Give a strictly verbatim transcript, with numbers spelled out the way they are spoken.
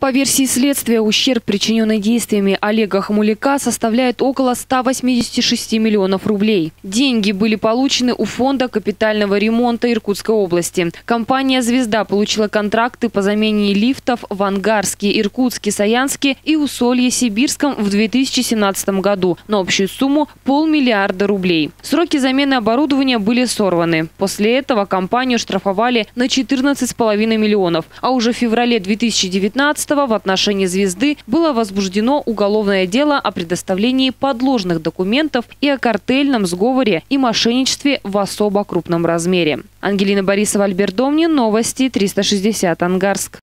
По версии следствия, ущерб, причиненный действиями Олега Хмуляка, составляет около ста восьмидесяти шести миллионов рублей. Деньги были получены у Фонда капитального ремонта Иркутской области. Компания «Звезда» получила контракты по замене лифтов в Ангарске, Иркутске, Саянске и Усолье-Сибирском в две тысячи семнадцатом году на общую сумму полмиллиарда рублей. Сроки замены оборудования были сорваны. После этого компанию штрафовали на четырнадцать с половиной миллионов, а уже в феврале две тысячи девятнадцатого в отношении «Звезды» было возбуждено уголовное дело о предоставлении подложных документов и о картельном сговоре и мошенничестве в особо крупном размере. Ангелина Борисова, Альберт Домнин, новости триста шестьдесят, Ангарск.